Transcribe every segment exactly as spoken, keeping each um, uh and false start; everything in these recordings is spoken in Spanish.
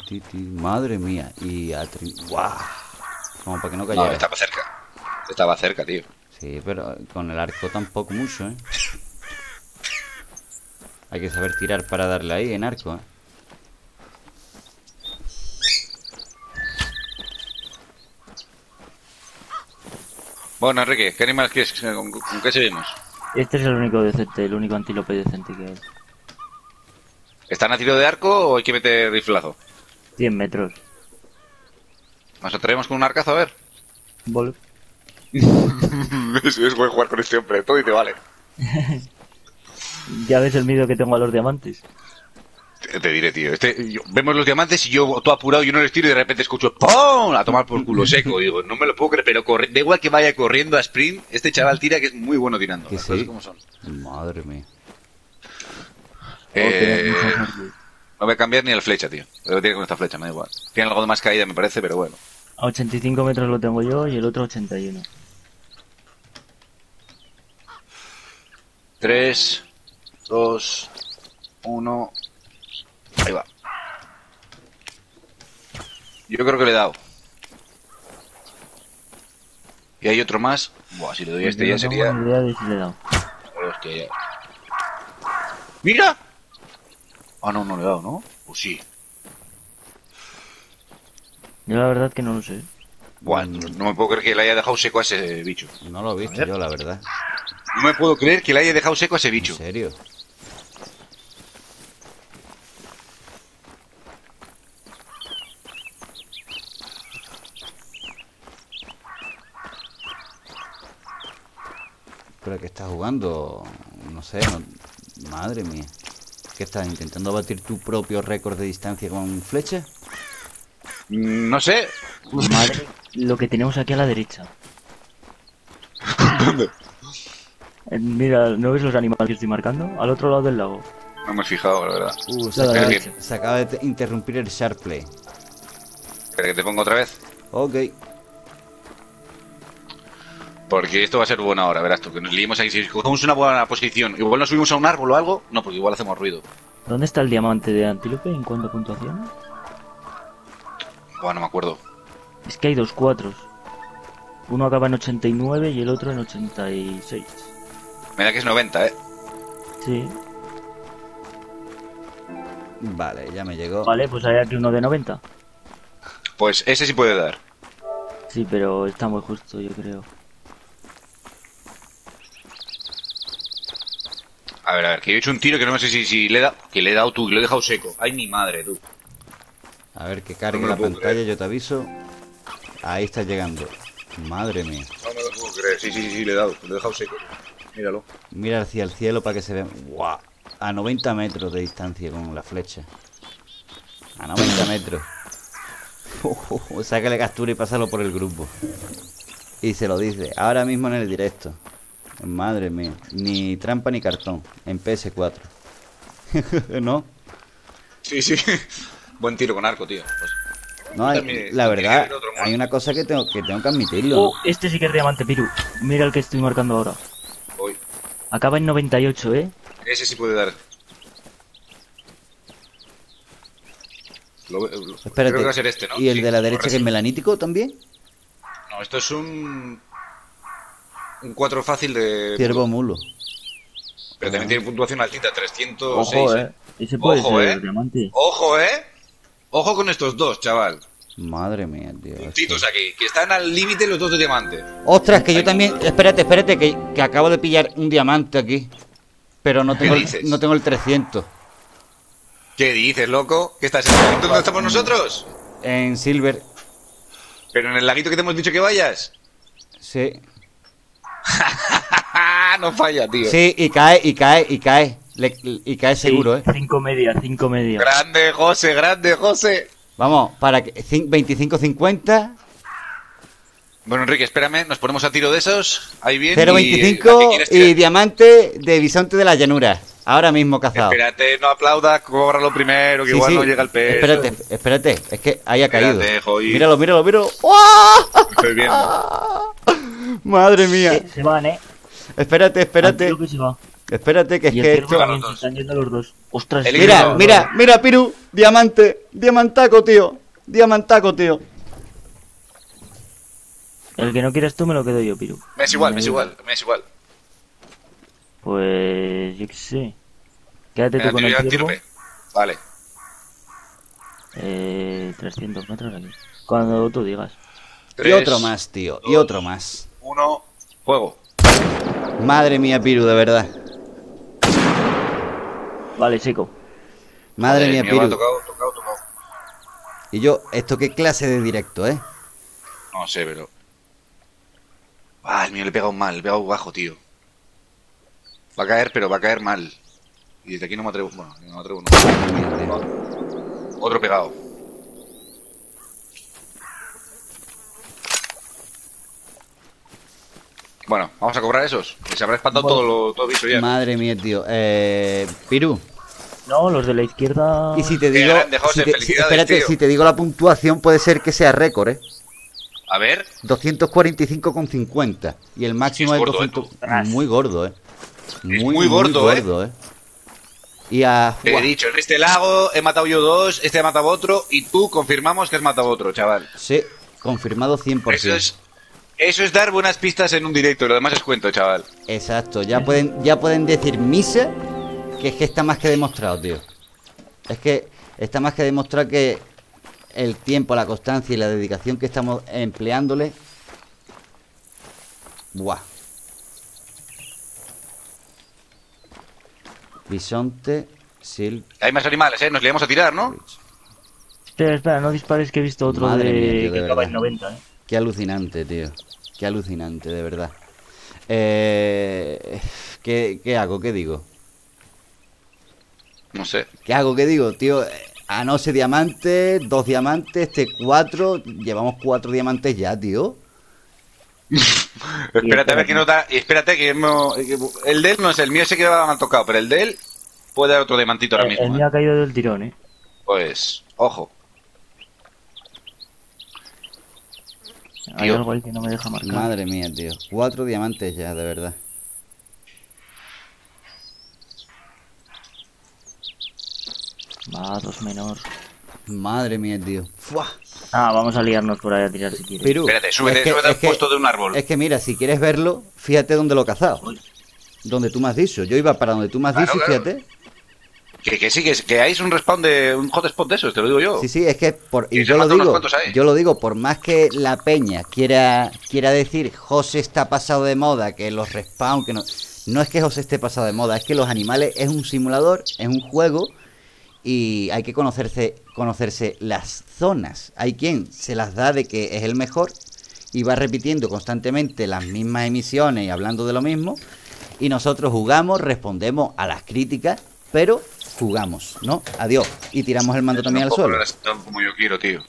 ti, ti. Madre mía. Y a tri... ¡Guau! Como para que no No, cayera. estaba cerca. Estaba cerca, tío. Sí, pero con el arco tampoco mucho, ¿eh? Hay que saber tirar para darle ahí en arco, ¿eh? Bueno, Enrique, ¿qué animales quieres? ¿Con, con qué seguimos? Este es el único decente, el único antílope decente que hay. ¿Están a tiro de arco o hay que meter riflazo? cien metros. ¿Nos atrevemos con un arcazo a ver? Vol es, es buen jugar con este hombre, todo y te vale. Ya ves el miedo que tengo a los diamantes. Te, te diré, tío. Este, yo- vemos los diamantes y yo, todo apurado, yo no les tiro y de repente escucho ¡pum! A tomar por culo seco. Digo, no me lo puedo creer, pero corre, da igual que vaya corriendo a sprint, este chaval tira que es muy bueno tirando. Que Las cosas sí. como son. Madre mía. Eh, Oh, tenés muchas- no voy a cambiar ni el flecha, tío. Lo tiene con esta flecha, me da igual. Tiene algo de más caída, me parece, pero bueno. A ochenta y cinco metros lo tengo yo y el otro ochenta y uno. tres, dos, uno. Ahí va. Yo creo que le he dado. Y hay otro más. Buah, si le doy a este Yo ya no tengo sería. ni idea de si le he dado. Hostia, ya. ¡Mira! Ah, no, no le he dado, ¿no? Pues sí. Yo la verdad que no lo sé. Buah, no, no me puedo creer que le haya dejado seco a ese bicho. No lo he visto A ver. yo, la verdad. No me puedo creer que le haya dejado seco a ese ¿En bicho. serio? ¿Pero que estás jugando? No sé, no... Madre mía. ¿Qué estás intentando batir tu propio récord de distancia con flecha? Mm, No sé. Madre, lo que tenemos aquí a la derecha. ¿Dónde? Eh, Mira, ¿no ves los animales que estoy marcando? Al otro lado del lago. No me he fijado, la verdad. Uh, se Ya la acaba, derecha. se acaba de te- interrumpir el sharp play. Espera que te pongo otra vez. Ok. Porque esto va a ser bueno ahora, verás tú. Que nos liemos ahí. Si cogemos una buena posición, igual nos subimos a un árbol o algo. No, porque igual hacemos ruido. ¿Dónde está el diamante de antílope en cuanto a puntuación? Buah, no me acuerdo. Es que hay dos cuatros. Uno acaba en ochenta y nueve y el otro en ochenta y seis. Me da que es noventa, ¿eh? Sí. Vale, ya me llegó. Vale, pues hay aquí uno de noventa. Pues ese sí puede dar. Sí, pero está muy justo, yo creo. A ver, a ver, que yo he hecho un tiro que no sé si, si le he dado. Que le he dado tú, que lo he dejado seco. Ay, mi madre, tú. A ver que cargue No me lo la puedo pantalla, creer. yo te aviso. Ahí está llegando. Madre mía. No me lo puedo creer. Sí, sí, sí, sí, le he dado. Lo he dejado seco. Míralo. Mira hacia el cielo para que se vea. ¡Guau! A noventa metros de distancia con la flecha. A noventa metros. Sácale captura y pásalo por el grupo. Y se lo dice. Ahora mismo en el directo. Madre mía. Ni trampa ni cartón. En P S cuatro. ¿No? Sí, sí. Buen tiro con arco, tío. Pues, No, hay- también- la también verdad, hay otro muerto. hay una cosa que tengo que, tengo que admitirlo. Oh, este sí que es diamante, Piru. Mira el que estoy marcando ahora. Voy. Acaba en noventa y ocho, ¿eh? Ese sí puede dar. Lo, ve- lo- Espérate. Creo que va a ser este, ¿no? ¿Y el Sí, de la derecha corre, que es sí. melanítico también? No, esto es un. Un cuatro fácil de. Ciervo mulo. Pero también tiene puntuación altita, trescientos seis. Ojo, ¿eh? Ese puede Ojo, ser ¿eh? el diamante. Ojo, ¿eh? Ojo con estos dos, chaval. Madre mía, tío. Puntitos aquí, que están al límite los dos de diamante. Ostras, que yo también. Espérate, espérate, que, que acabo de pillar un diamante aquí. Pero no tengo, ¿Qué el, dices? no tengo el trescientos. ¿Qué dices, loco? ¿Qué estás en el laguito donde estamos nosotros? En silver, Pero en el laguito que te hemos dicho que vayas. sí. No falla, tío. Sí, y cae, y cae, y cae. Le- y cae seguro, ¿eh? Cinco media, cinco media. Grande, José, grande, José. Vamos, para que. veinticinco cincuenta. Bueno, Enrique, espérame, nos ponemos a tiro de esos. Ahí viene. cero veinticinco y diamante de bisonte de la llanura. Ahora mismo cazado. Espérate, no aplaudas, cóbralo primero, que Sí, igual sí. no llega el peso. Espérate, espérate. Es que ahí ha caído. Espérate, joder. Míralo, míralo, míralo. ¡Uah! Estoy viendo. Madre mía. Se, se van, ¿eh? Espérate, espérate. Creo que se va. Espérate que es Y el que ciervo esto... también, los se dos. están yendo los dos. Ostras, El sí, Mira, no, no, mira, mira, Piru. Diamante. Diamantaco, tío. Diamantaco, tío. El que no quieras tú me lo quedo yo, Piru. Me es igual, me es da igual, me es igual. Pues yo qué sé. Quédate Venga, tú con tío, el ya ciervo. sirve. Vale. Eh, trescientos metros aquí. Cuando tú digas. Y Tres, otro más, tío. Y dos, otro más. Uno, fuego. Madre mía, Piru, de verdad. Vale, chico. Madre Joder, mía, mío, va, Piru. tocado, tocado, tocado. Y yo, ¿esto qué clase de directo, eh? No sé, pero... Ah, el mío le he pegado mal, le he pegado bajo, tío. Va a caer, pero va a caer mal. Y desde aquí no me atrevo... Bueno, no me atrevo, no. Madre mía, tío. Otro pegado. Bueno, vamos a cobrar esos. Que se habrá espantado Bueno. todo lo todo visto ya. Madre mía, tío. Eh, Piru. No, los de la izquierda. Y si te Qué digo... grande, José, si te- si- felicidades, espérate, tío. si te digo la puntuación puede ser que sea récord, eh. A ver. doscientos cuarenta y cinco coma cincuenta. Y el máximo Es es, gordo, ¿eh, doscientos... Muy gordo, eh. muy gordo, eh. gordo, eh. Y a... Te he dicho, en este lago he matado yo dos, este ha matado otro, y tú confirmamos que has matado otro, chaval. Sí, confirmado cien por Eso ciento. es, eso es dar buenas pistas en un directo, lo demás es cuento, chaval. Exacto, ya pueden, ya pueden decir misa que es que está más que demostrado, tío. Es que está más que demostrado que el tiempo, la constancia y la dedicación que estamos empleándole. Buah. Bisonte, Sil. Hay más animales, ¿eh? Nos liamos a tirar, ¿no? Espera, espera, no dispares que he visto otro Madre de... mía, tío, de que acaba verdad. en noventa, eh. Qué alucinante, tío. Qué alucinante, de verdad. Eh, ¿qué, ¿Qué hago? ¿Qué digo? No sé. ¿Qué hago? ¿Qué digo, tío? A no ser diamantes, dos diamantes, este cuatro. Llevamos cuatro diamantes ya, tío. Espérate a ver qué nota. Y espérate que hemos- que el de él no es el mío, sé que va mal tocado, pero el de él puede dar otro diamantito ahora El, el mismo. mío ¿eh? ha caído del tirón, eh. Pues, ojo. Hay Tío. algo ahí que no me deja marcar. Madre mía, tío. Cuatro diamantes ya, de verdad. Va, dos menor. Madre mía, tío. ¡Fua! Ah, vamos a liarnos por ahí a tirar si quieres. Perú. Espérate, súbete, es que- súbete al es que- puesto de un árbol. Es que mira, si quieres verlo, fíjate dónde lo he cazado. Donde tú me has dicho. Yo iba para donde tú me has Claro, dicho, claro. fíjate. Que, que sí, que, que hay un respawn de un hotspot de esos, te lo digo yo. Sí, sí, es que por, Que y se yo lo matan unos digo, cuantos ahí. yo lo digo, por más que la peña quiera quiera decir José está pasado de moda, que los respawn, que no, no es que José esté pasado de moda, es que los animales es un simulador, es un juego y hay que conocerse conocerse las zonas. Hay quien se las da de que es el mejor y va repitiendo constantemente las mismas emisiones y hablando de lo mismo y nosotros jugamos, respondemos a las críticas, pero jugamos, ¿no? Adiós. Y tiramos el mando también al Tampoco suelo. lo harás tan como yo quiero, tío.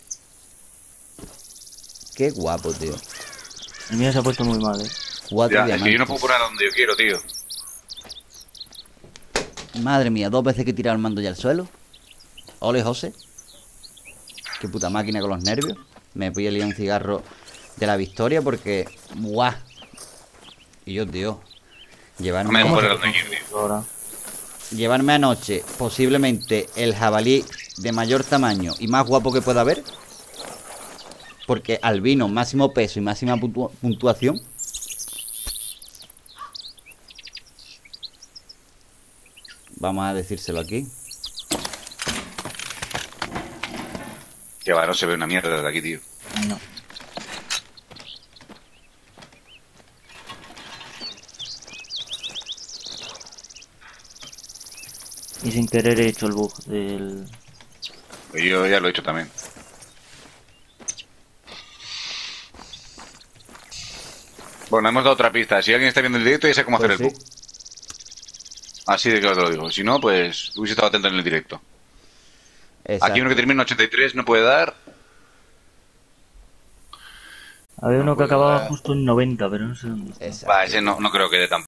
Qué guapo, tío. El mío se ha puesto muy mal, eh. Cuatro Ya, es diamantes. que yo no puedo poner a donde yo quiero, tío. Madre mía, dos veces que he tirado el mando ya al suelo. Ole, José. Qué puta máquina con los nervios. Me voy a liar un cigarro de la victoria porque... ¡Buah! Y yo, tío. No Llevarme, me dejo ¿Cómo poner a se donde quiero, tío. ahora? llevarme anoche posiblemente el jabalí de mayor tamaño y más guapo que pueda haber. Porque albino, máximo peso y máxima puntua- puntuación. Vamos a decírselo aquí. Que va, no se ve una mierda desde aquí, tío. No. Y sin querer he hecho el bug del... Pues yo ya lo he hecho también. Bueno, hemos dado otra pista. Si alguien está viendo el directo ya sé cómo Pues hacer el sí. bug. Así de claro te lo digo. Si no, pues hubiese estado atento en el directo. Exacto. Aquí uno que termina en ochenta y tres no puede dar. Había uno que puedo acababa dar. justo en noventa, pero no sé dónde está. Exacto. Va, ese no, no creo que dé tampoco.